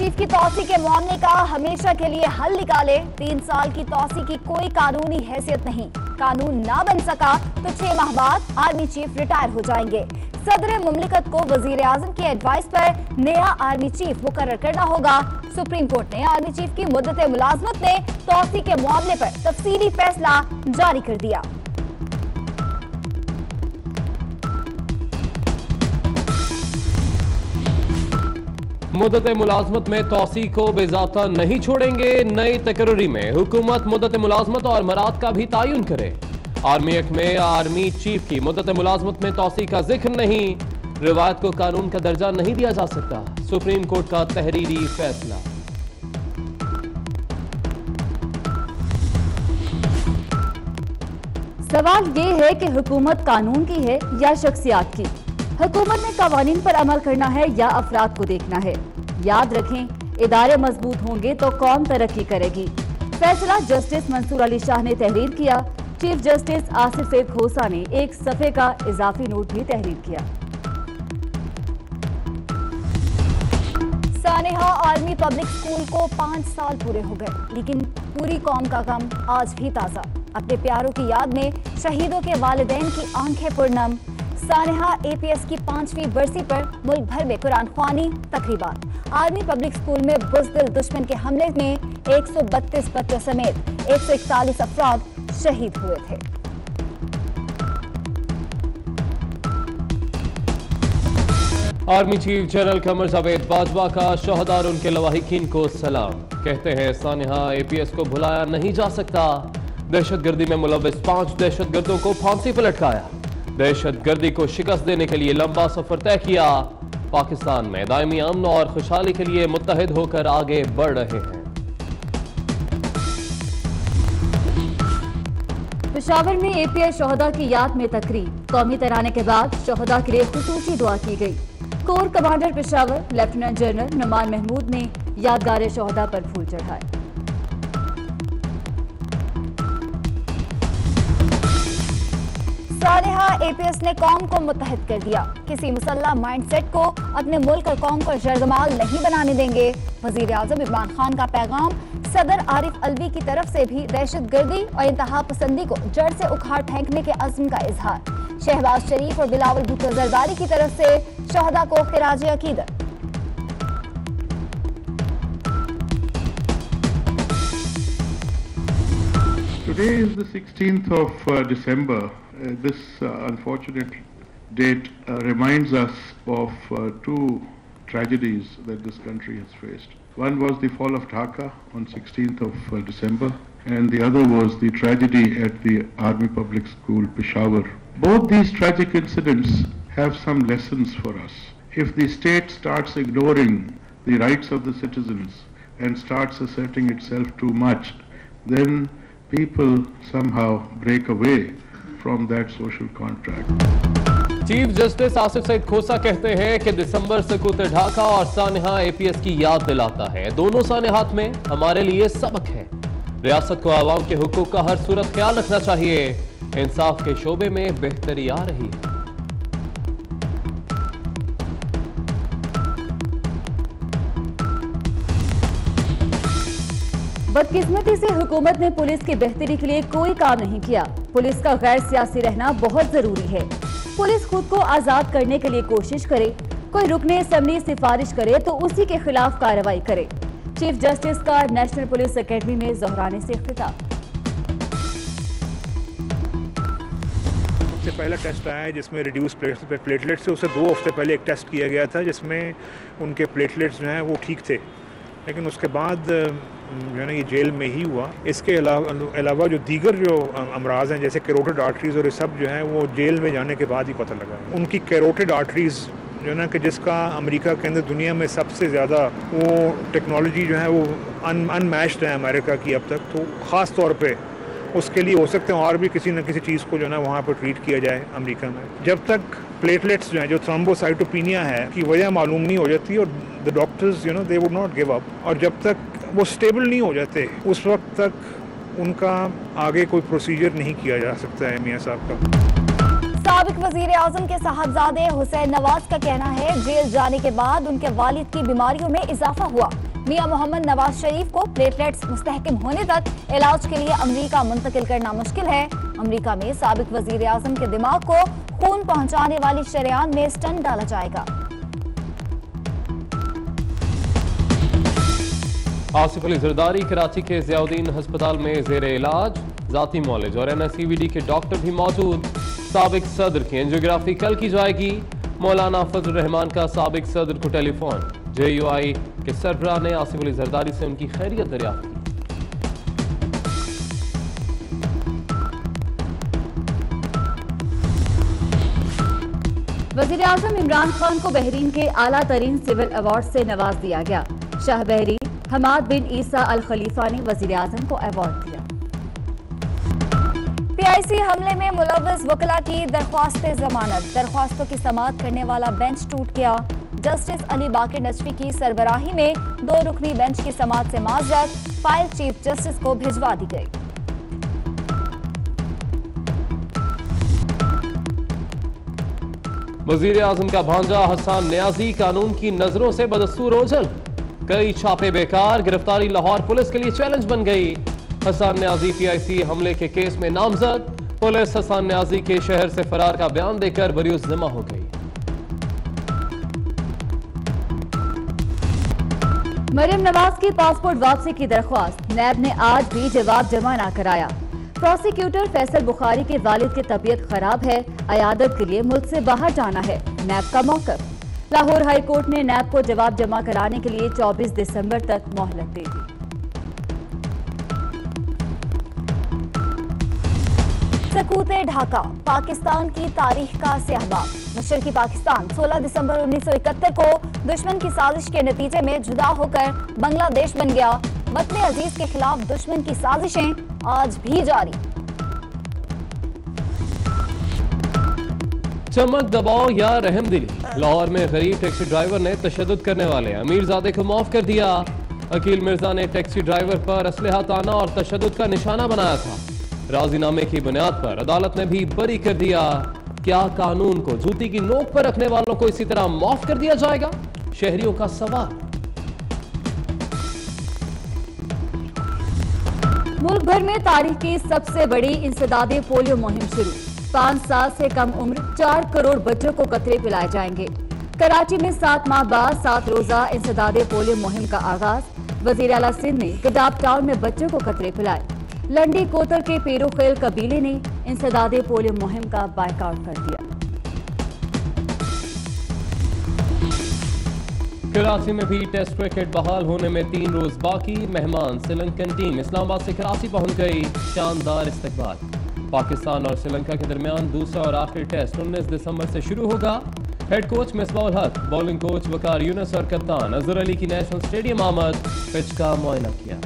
Chief की तौसी के मामले का हमेशा के लिए हल निकाले। 3 साल की तौसी की कोई कानूनी हैसियत नहीं। कानून ना बन सका तो 6 माह बाद आर्मी चीफ रिटायर हो जाएंगे। सदर मुमलिकत को वजीर आजम की एडवाइस पर नया आर्मी चीफ मुकर्रर करना होगा। सुप्रीम कोर्ट ने आर्मी चीफ की मुद्दत मुलाजमत में तौसी के मामले पर तफसीली फैसला जारी कर दिया। मुद्दत मुलाजमत में तौसी को बेजाता नहीं छोड़ेंगे। नई तकर्री में हुकूमत मुद्दत मुलाजमत और मराद का भी तयन करे। आर्मी एक्ट में आर्मी चीफ की मुद्दत मुलाजमत में तौसी का जिक्र नहीं। रिवायत को कानून का दर्जा नहीं दिया जा सकता। सुप्रीम कोर्ट का तहरीरी फैसला। सवाल ये है कि हुकूमत कानून की है या शख्सियात की। हुकूमत ने कवानीन पर अमल करना है या अफराद को देखना है। याद रखें, इदारे मजबूत होंगे तो कौम तरक्की करेगी। फैसला जस्टिस मंसूर अली शाह ने तहरीर किया। चीफ जस्टिस आसिफ सैयद खोसा ने एक सफ़े का इजाफी नोट भी तहरीर किया। सानेहा आर्मी पब्लिक स्कूल को 5 साल पूरे हो गए, लेकिन पूरी कौम का गम आज भी ताज़ा। अपने प्यारों की याद में शहीदों के वालिदैन की आंखें पुरनम। सानेहा APS की 5वीं बरसी पर मुल्क भर में कुरान ख्वानी तकरीबात। आर्मी पब्लिक स्कूल में बुज़दिल दुश्मन के हमले में 132 बच्चों समेत 141 अफराद शहीद हुए थे। Army chief general Qamar Javed Bajwa का शहदा और उनके लवाहिकीन को सलाम। कहते हैं सानेहा APS को भुलाया नहीं जा सकता। दहशतगर्दी में मुलव्विस 5 दहशतगर्दों को फांसी पर लटकाया। दहशतगर्दी को शिकस्त देने के लिए लंबा सफर तय किया। पाकिस्तान में दायमी अमन और खुशहाली के लिए मुत्तहिद होकर आगे बढ़ रहे हैं। पेशावर में APS शहदा की याद में तकरीब। कौमी तराने के बाद शहदा के लिए खुसूसी दुआ की गई। Corps commander Peshawar lieutenant general Nauman Mehmood ने यादगार शहदा पर फूल चढ़ाए। सानेहा APS ने कौम को मुत्तहिद कर दिया। किसी मुसल्लह माइंडसेट को अपने मुल्क और कौम को जर्दमाल नहीं बनाने देंगे। वजीर आजम इमरान खान का पैगाम। सदर आरिफ अलवी की तरफ से भी दहशतगर्दी और इंतहा पसंदी को जड़ से उखाड़ फेंकने के अज़्म का इजहार। शहबाज शरीफ और बिलावल भुट्टो जरदारी की तरफ से शहदा को खिराज अकीदत। Today is the 16th of December. This unfortunate date reminds us of 2 tragedies that this country has faced. One was the fall of Dhaka on 16th of December, and the other was the tragedy at the Army Public School, Peshawar. Both these tragic incidents have some lessons for us. If the state starts ignoring the rights of the citizens and starts asserting itself too much, then people somehow break away from that social contract. Chief justice Asif Saeed Khosa कहते हैं कि दिसंबर सकूत ढाका और सानेहा APS की याद दिलाता है। दोनों सानेहात में हमारे लिए सबक है। रियासत को आवाम के हुकूक का हर सूरत ख्याल रखना चाहिए। इंसाफ के शोबे में बेहतरी आ रही है। बदकिस्मती से हुकूमत ने पुलिस की बेहतरी के लिए कोई काम नहीं किया। पुलिस का गैर सियासी रहना बहुत जरूरी है। पुलिस खुद को आजाद करने के लिए कोशिश करे। कोई रुकने असेंबली सिफारिश करे तो उसी के खिलाफ कार्रवाई करे। चीफ जस्टिस का नेशनल पुलिस एकेडमी में ज़हराने से खिताब। सबसे पहला टेस्ट आया है जिसमें रिड्यूस प्लेटलेट्स से उससे 2 हफ्ते पहले एक टेस्ट किया गया था जिसमें उनके प्लेटलेट्स जो हैं वो ठीक थे, लेकिन उसके बाद जो है ना ये जेल में ही हुआ। इसके अलावा जो दीगर जो अमराज हैं जैसे कैरोटिड आर्टरीज़ और ये सब जो है वो जेल में जाने के बाद ही पता लगा। उनकी कैरोटिड आर्टरीज़ जो है ना कि जिसका अमेरिका के अंदर दुनिया में सबसे ज़्यादा वो टेक्नोलॉजी जो है वो अनमैच्ड है अमेरिका की अब तक, तो ख़ास तौर पे उसके लिए हो सकते हैं और भी किसी न किसी चीज़ को जो है ना वहाँ पर ट्रीट किया जाए अमेरिका में। जब तक प्लेटलेट्स जो हैं जो थ्रोम्बोसाइटोपिनिया है की वजह मालूम नहीं हो जाती और the doctors you know they would not give up, और जब तक वो स्टेबल नहीं हो जाते उस वक्त तक उनका आगे कोई प्रोसीजर नहीं किया जा सकता है मियाँ साहब का। साबिक वजीर आजम के साहबजादे हुसैन नवाज का कहना है जेल जाने के बाद उनके वालिद की बीमारियों में इजाफा हुआ। मियां मोहम्मद नवाज शरीफ को प्लेटलेट्स मुस्तहकम होने तक इलाज के लिए अमेरिका मुंतकिल करना मुश्किल है। अमेरिका में साबिक वजीर आजम के दिमाग को खून पहुंचाने वाली शरेआन में स्टंट डाला जाएगा। आसिफ अली जरदारी कराची के ज़ियाउद्दीन अस्पताल में ज़ेरे इलाज, जाती मौलिज और NSCVD के डॉक्टर भी मौजूद। साबिक सदर की एंजियोग्राफी कल की जाएगी। मौलाना फजल रहमान का साबिक सदर को टेलीफोन। JUI के सरबराह ने आसिफ अली जरदारी से उनकी खैरियत दरियाफ्त की। वजीर आजम इमरान खान को बहरीन के आला तरीन सिविल अवार्ड से नवाज दिया गया। शाह बहरी हमाद बिन ईसा अल खलीफा ने वजीर आजम को अवार्ड दिया। PIC हमले में मुलव्वस वकला की दरख्वास्त जमानत, दरख्वास्तों की समाअत करने वाला बेंच टूट गया। जस्टिस अली बाकर नजफी की सरबराही में 2 रुकनी बेंच की समाअत से माजरत, फाइल चीफ जस्टिस को भिजवा दी गई। वजीर आजम का भांजा हसन न्याजी कानून की नजरों से बदस्तूर ओझल, कई छापे बेकार, गिरफ्तारी लाहौर पुलिस के लिए चैलेंज बन गई। हसन न्याजी PIC हमले के केस में नामजद, पुलिस हसन न्याजी के शहर से फरार का बयान देकर बरीउज़ ज़िम्मा हो गई। मरियम नवाज की पासपोर्ट वापसी की दरख्वास्त, नैब ने आज भी जवाब जमा न कराया। प्रोसिक्यूटर फैसल बुखारी के वालिद की तबीयत खराब है, अयादत के लिए मुल्क से बाहर जाना है, नैब का मौक़िफ़। लाहौर हाई कोर्ट ने नैब को जवाब जमा कराने के लिए 24 दिसंबर तक मोहलत दे दी। सकूते ढाका, पाकिस्तान की तारीख का स्याहबाब। मशरकी पाकिस्तान 16 दिसंबर 1971 को दुश्मन की साजिश के नतीजे में जुदा होकर बांग्लादेश बन गया। वतन अजीज के खिलाफ दुश्मन की साजिशें आज भी जारी। चमक, दबाव या रहमदिली, लाहौर में गरीब टैक्सी ड्राइवर ने तशद्दुद करने वाले अमीरजादे को माफ कर दिया। अकील मिर्जा ने टैक्सी ड्राइवर पर असलहा ताना और तशद्दुद का निशाना बनाया था। राजीनामे की बुनियाद पर अदालत ने भी बरी कर दिया। क्या कानून को जूती की नोक पर रखने वालों को इसी तरह माफ कर दिया जाएगा? शहरियों का सवाल। मुल्क भर में तारीख की सबसे बड़ी इंसदादे पोलियो मुहिम शुरू। 5 साल से कम उम्र 4 करोड़ बच्चों को कतरे पिलाए जाएंगे। कराची में 7 माह बाद 7 रोजा इंसदादे पोलियो मुहिम का आगाज। वजीर आला सिंध ने गदाब टाउन में बच्चों को कतरे पिलाए। लंडी कोतर के पेरोखेल कबीले ने इंसदादे पोलियो मुहिम का बायकॉट कर दिया। कराची में भी टेस्ट क्रिकेट बहाल होने में 3 रोज बाकी। मेहमान श्रीलंकन टीम इस्लामाबाद से कराची पहुंच गई। शानदार इस्तकबाल। पाकिस्तान और श्रीलंका के दरमियान दूसरा और आखिरी टेस्ट 19 दिसंबर से शुरू होगा। हेड कोच मिसबाउल हक, बॉलिंग कोच वकार यूनुस और कप्तान अजहर अली की नेशनल स्टेडियम आमद, पिच का मुआयना किया।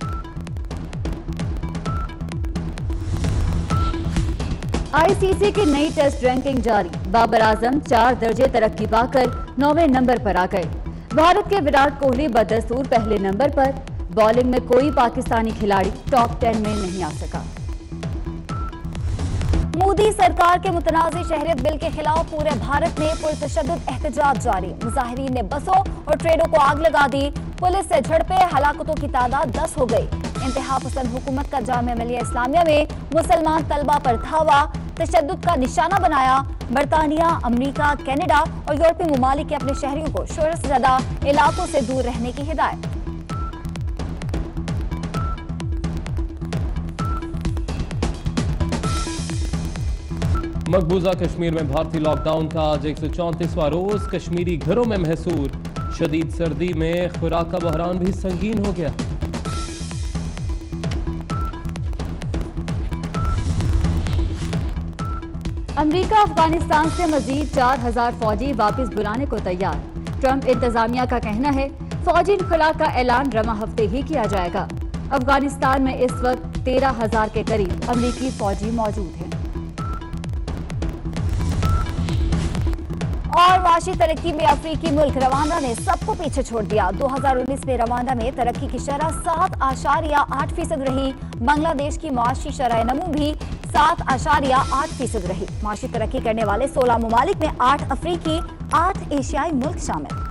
ICC की नई टेस्ट रैंकिंग जारी। बाबर आजम 4 दर्जे तरक्की पाकर 9वें नंबर पर आ गए। भारत के विराट कोहली बदस्तूर पहले नंबर पर। बॉलिंग में कोई पाकिस्तानी खिलाड़ी टॉप 10 में नहीं आ सका। मोदी सरकार के मुतनाज़ी शहरियत बिल के खिलाफ पूरे भारत में पुरतशद्दुद एहतजाज जारी। मुजाहिरीन ने बसों और ट्रेनों को आग लगा दी। पुलिस से झड़पें, हलाकतों की तादाद 10 हो गई। इंतहा पसंद हुकूमत का जामिया मिलिया इस्लामिया में मुसलमान तलबा पर धावा, तशद्दुद का निशाना बनाया। बरतानिया, अमरीका, कनाडा और यूरोपीय ममालिक के अपने शहरियों को शोरत ज़दा इलाकों से दूर रहने की हिदायत। मकबूजा कश्मीर में भारतीय लॉकडाउन का आज 134वां रोज। कश्मीरी घरों में महसूर शदीद सर्दी में खुराक का बहरान भी संगीन हो गया। अमेरिका अफगानिस्तान से मजीद 4000 फौजी वापस बुलाने को तैयार। ट्रंप इंतजामिया का कहना है फौजी इनखला का ऐलान रवा हफ्ते ही किया जाएगा। अफगानिस्तान में इस वक्त 13,000 के करीब अमेरिकी फौजी मौजूद हैं। और वाशी तरक्की में अफ्रीकी मुल्क रवांडा ने सबको पीछे छोड़ दिया। 2019 में रवांडा में तरक्की की शरह 7.8% रही। बांग्लादेश की मुआशी शरह नमू भी 7.8% रही। मुआशी तरक्की करने वाले 16 ममालिक में 8 अफ्रीकी, 8 एशियाई मुल्क शामिल।